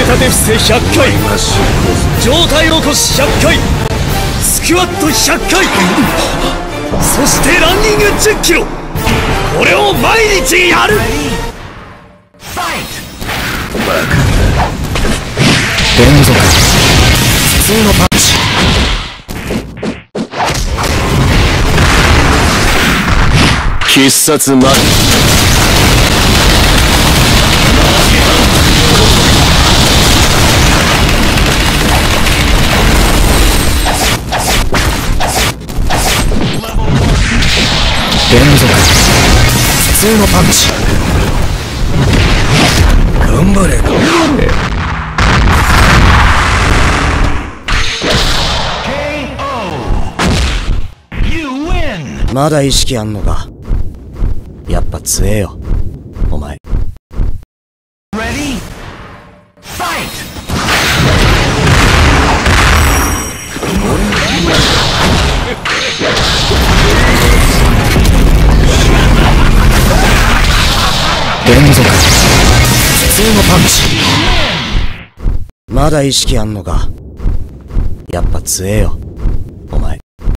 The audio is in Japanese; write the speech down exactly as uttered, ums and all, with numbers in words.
片手伏せひゃっかい、上体起こしひゃっかい、スクワットひゃっかい、そしてランニングじゅっキロ。これを毎日やる。連続普通のパンチ。必殺マ連続普通のパンチ。頑張れ頑張れ。まだ意識あんのか。やっぱ強えよお前。連続普通のパンチ。まだ意識あんのか。やっぱ強えよお前。